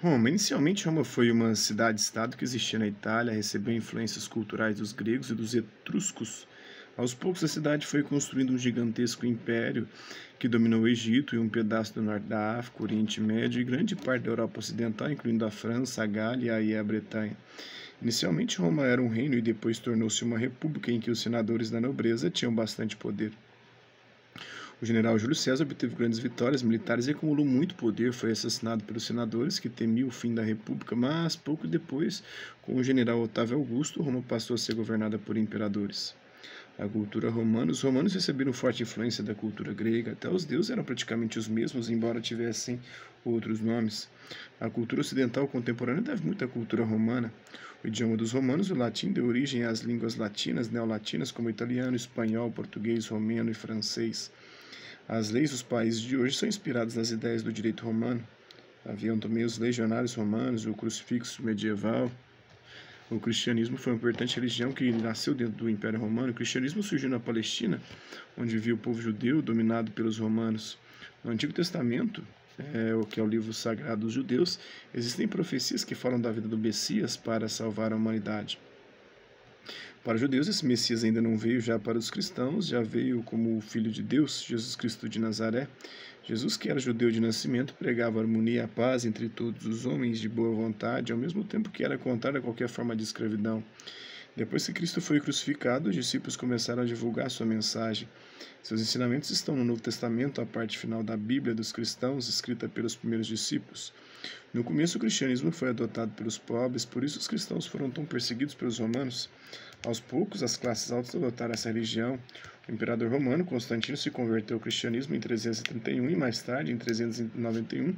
Roma. Inicialmente, Roma foi uma cidade-estado que existia na Itália, recebeu influências culturais dos gregos e dos etruscos. Aos poucos, a cidade foi construindo um gigantesco império que dominou o Egito e um pedaço do norte da África, Oriente Médio e grande parte da Europa Ocidental, incluindo a França, a Gália e a Bretanha. Inicialmente, Roma era um reino e depois tornou-se uma república em que os senadores da nobreza tinham bastante poder. O general Júlio César obteve grandes vitórias militares e acumulou muito poder. Foi assassinado pelos senadores que temiam o fim da República, mas pouco depois, com o general Otávio Augusto, Roma passou a ser governada por imperadores. A cultura romana, os romanos receberam forte influência da cultura grega, até os deuses eram praticamente os mesmos, embora tivessem outros nomes. A cultura ocidental contemporânea deve muito à cultura romana. O idioma dos romanos, o latim, deu origem às línguas latinas, neolatinas, como italiano, espanhol, português, romeno e francês. As leis dos países de hoje são inspiradas nas ideias do direito romano. Haviam também os legionários romanos, o crucifixo medieval. O cristianismo foi uma importante religião que nasceu dentro do Império Romano. O cristianismo surgiu na Palestina, onde vivia o povo judeu dominado pelos romanos. No Antigo Testamento, o que é o livro sagrado dos judeus, existem profecias que falam da vida do Messias para salvar a humanidade. Para os judeus, esse Messias ainda não veio, já para os cristãos, já veio como o Filho de Deus, Jesus Cristo de Nazaré. Jesus, que era judeu de nascimento, pregava a harmonia e a paz entre todos os homens de boa vontade, ao mesmo tempo que era contrário a qualquer forma de escravidão. Depois que Cristo foi crucificado, os discípulos começaram a divulgar sua mensagem. Seus ensinamentos estão no Novo Testamento, a parte final da Bíblia dos cristãos, escrita pelos primeiros discípulos. No começo, o cristianismo foi adotado pelos pobres, por isso os cristãos foram tão perseguidos pelos romanos. Aos poucos, as classes altas adotaram essa religião. O imperador romano Constantino se converteu ao cristianismo em 331 e mais tarde, em 391,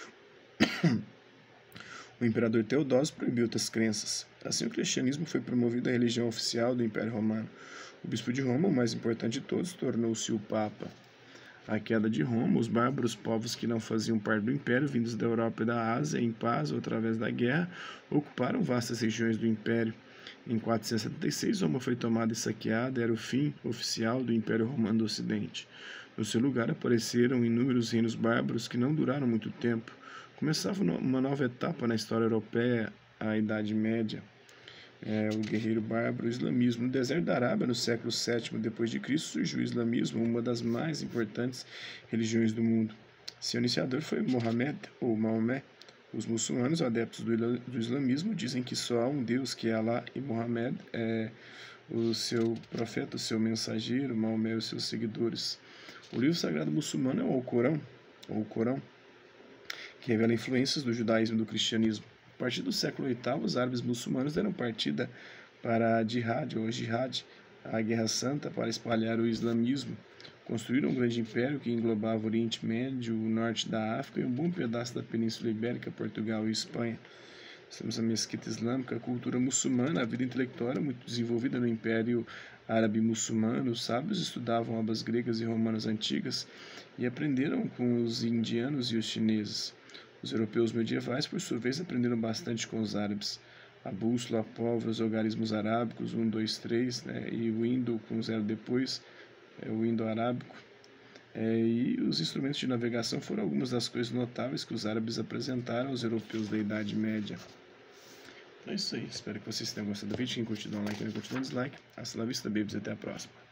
o imperador Teodósio proibiu outras crenças. Assim, o cristianismo foi promovido à religião oficial do Império Romano. O bispo de Roma, o mais importante de todos, tornou-se o Papa. A queda de Roma, os bárbaros povos que não faziam parte do Império, vindos da Europa e da Ásia, em paz ou através da guerra, ocuparam vastas regiões do Império. Em 476, Roma foi tomada e saqueada, era o fim oficial do Império Romano do Ocidente. No seu lugar apareceram inúmeros reinos bárbaros que não duraram muito tempo. Começava uma nova etapa na história europeia, a Idade Média. O guerreiro bárbaro, o islamismo. No deserto da Arábia, no século VII d.C., surgiu o islamismo, uma das mais importantes religiões do mundo. Seu iniciador foi Mohammed, ou Maomé. Os muçulmanos, adeptos do islamismo, dizem que só há um Deus, que é Alá, e Mohammed é o seu profeta, o seu mensageiro, Maomé e os seus seguidores. O livro sagrado muçulmano é o Corão, que revela influências do judaísmo e do cristianismo. A partir do século VIII, os árabes muçulmanos deram partida para a Jihad, a Guerra Santa, para espalhar o islamismo. Construíram um grande império que englobava o Oriente Médio, o norte da África e um bom pedaço da Península Ibérica, Portugal e Espanha. Nós temos a mesquita islâmica, a cultura muçulmana, a vida intelectual era muito desenvolvida no Império Árabe Muçulmano. Os sábios estudavam obras gregas e romanas antigas e aprenderam com os indianos e os chineses. Os europeus medievais, por sua vez, aprenderam bastante com os árabes. A bússola, a pólvora, os algarismos arábicos, 1, 2, 3, e o indo com 0 depois, o indo-arábico. E os instrumentos de navegação foram algumas das coisas notáveis que os árabes apresentaram aos europeus da Idade Média. Então é isso aí. Espero que vocês tenham gostado do vídeo. Quem curtiu, dá um like, quem não curtiu, dá um dislike. Hasta la vista, babies. Até a próxima.